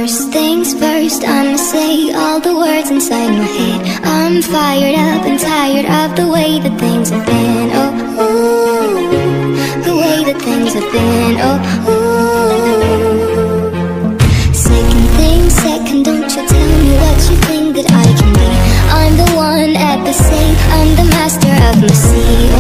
First things first, I'ma say all the words inside my head. I'm fired up and tired of the way that things have been. Oh, ooh, the way that things have been. Oh, ooh. Second thing second, don't you tell me what you think that I can be. I'm the one at the sea, I'm the master of my sea.